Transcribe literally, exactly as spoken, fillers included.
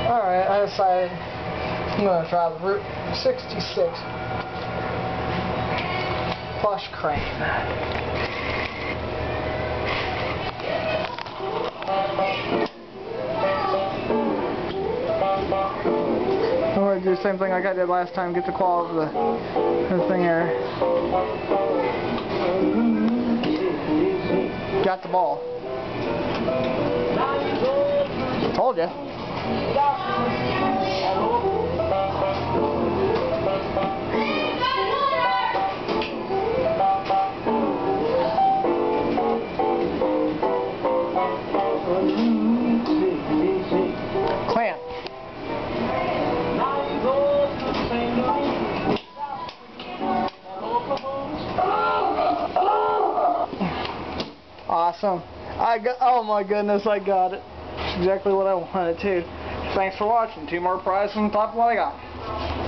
Alright, I decided I'm going to try the Route sixty-six Plush Crane. I'm going to do the same thing like I did last time, get the claw of the, the thing there. Got the ball. Told ya. Clamp. Awesome. I got, oh my goodness, I got it. That's exactly what I wanted too. Thanks for watching. Two more prizes on top of what I got.